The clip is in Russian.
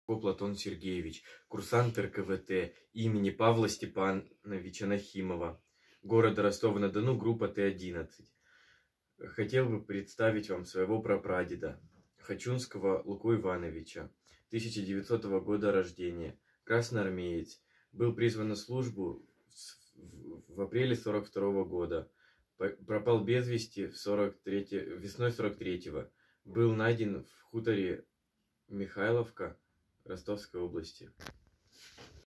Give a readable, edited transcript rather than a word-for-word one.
Платон Сергеевич, курсант РКВТ имени Павла Степановича Нахимова, города Ростова-на-Дону, группа Т-11. Хотел бы представить вам своего прапрадеда, Хачунского Луку Ивановича, 1900 года рождения, красноармеец, был призван на службу в апреле 42 года, пропал без вести весной 43-го, был найден в хуторе Михайловка Ростовской области.